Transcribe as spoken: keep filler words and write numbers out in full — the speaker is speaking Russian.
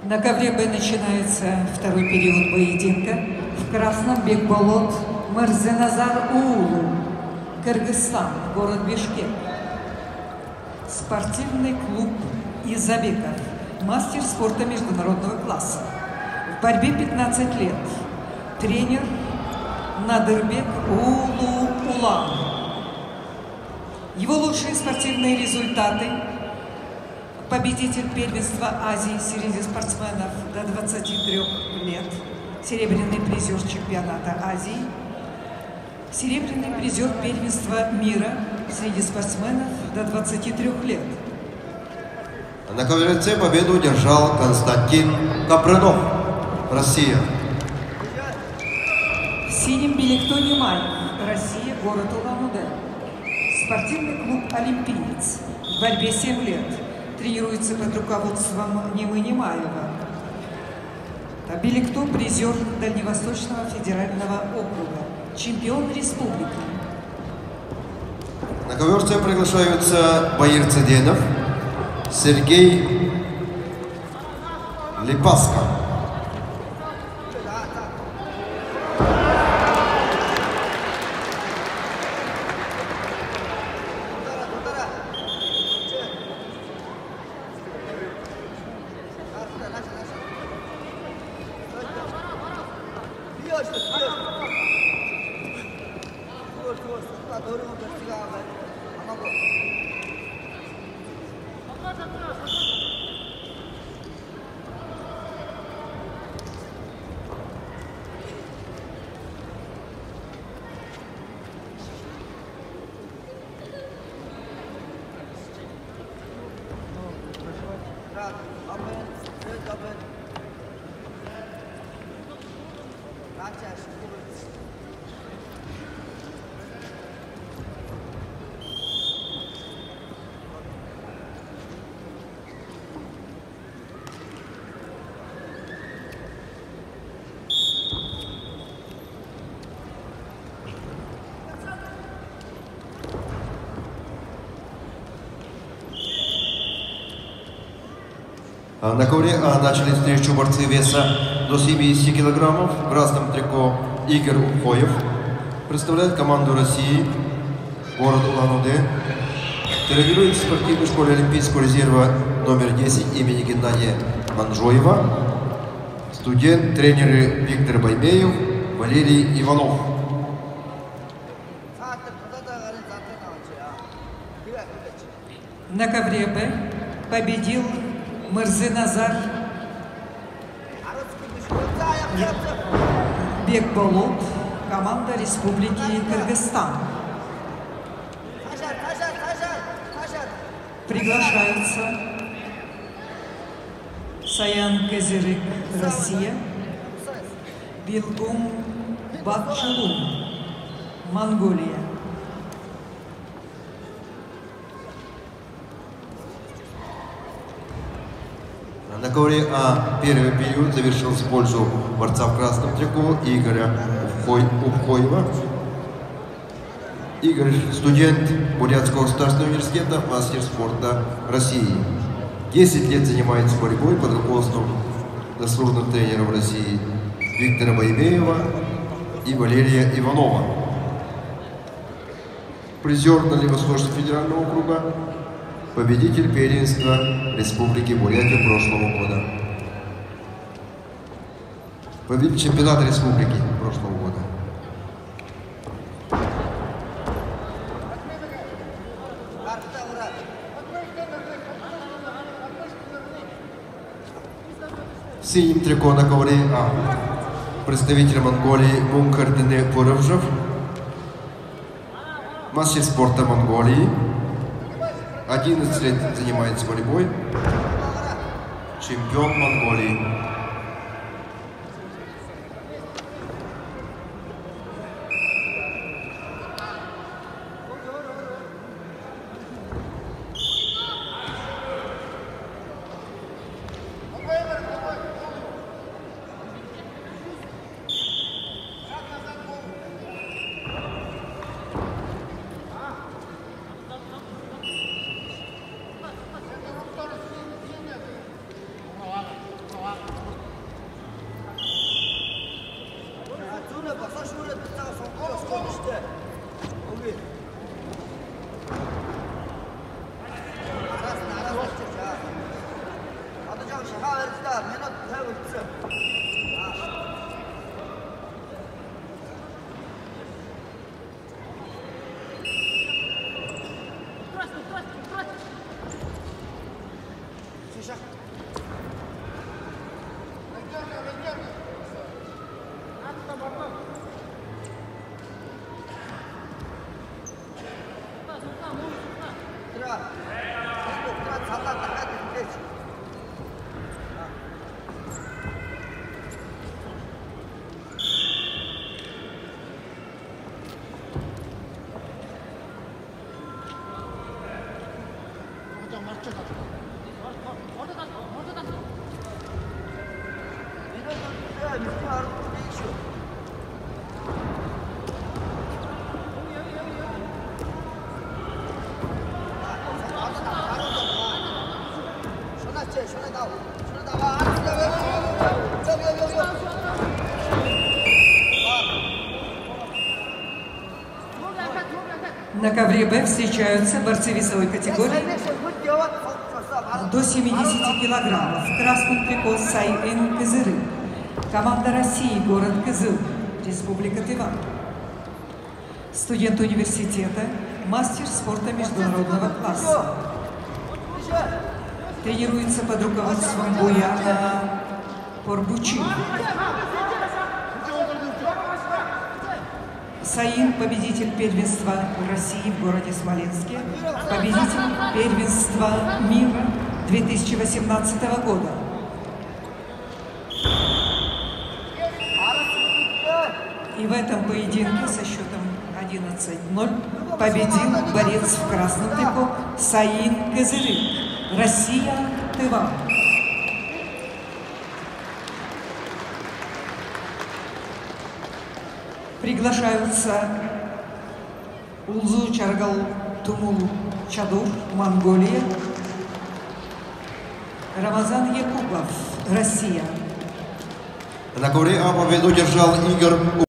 На ковре Б начинается второй период поединка. В красном Бекболот Мырзеназар Уулу, Кыргызстан, город Бишкек. Спортивный клуб Изабеков, мастер спорта международного класса. В борьбе пятнадцать лет. Тренер Надырбек Уулу Улан. Его лучшие спортивные результаты: победитель первенства Азии среди спортсменов до двадцати трёх лет, серебряный призер чемпионата Азии, серебряный призер первенства мира среди спортсменов до двадцати трёх лет. На ковре С победу одержал Константин Капрынов, Россия. В синем Беликто Немаев, Россия, город Улан-Удэ. Спортивный клуб «Олимпиец». В борьбе семь лет. Тренируется под руководством Немы Немаева. Беликто – призер Дальневосточного федерального округа, чемпион республики. На ковер С приглашаются Баир Цеденов, Сергей Липаска. На ковре А начали встречу борцы веса до семидесяти килограммов. В красном трико Игорь Ухоев представляет команду России, город Улан-Удэ. Тренирует в спортивной школе Олимпийского резерва номер десять имени Геннадия Манжоева. Студент, тренеры Виктор Баймеев, Валерий Иванов. На ковре Б победил Мырзеназар Бекболот, команда Республики Кыргызстан. Приглашаются Саян Кезерик, Россия, Билгум Бакчулун, Монголия. На ковре А первый период завершился в пользу борца в красном трико Игоря Ухоева. Игорь – студент Бурятского государственного университета, мастер спорта России. десять лет занимается борьбой под руководством заслуженных тренеров России Виктора Баймеева и Валерия Иванова. Призер Дальневосточного федерального округа, победитель первенства Республики Бурятия прошлого года. Победитель чемпионата республики прошлого года. В синем трико на ковре А представитель Монголии Мункардене Пуровжев, мастер спорта Монголии. одиннадцать лет занимается борьбой, чемпион Монголии. На ковре Б встречаются борцы весовой категории до семидесяти килограммов. В красном трико Сайын Кызыры. Команда России, город Кызыл, Республика Тыва. Студент университета, мастер спорта международного класса. Тренируется под руководством Буяна Порбучи. Сайын – победитель первенства России в городе Смоленске, победитель первенства мира две тысячи восемнадцатого года. И в этом поединке со счетом одиннадцать ноль победил борец в красном трико Сайын Кызыры, Россия, Тыва. Приглашаются Улзу Чаргал Тумул Чадур, Монголия, Рамазан Якубов, Россия. На ковре А победу держал Игорь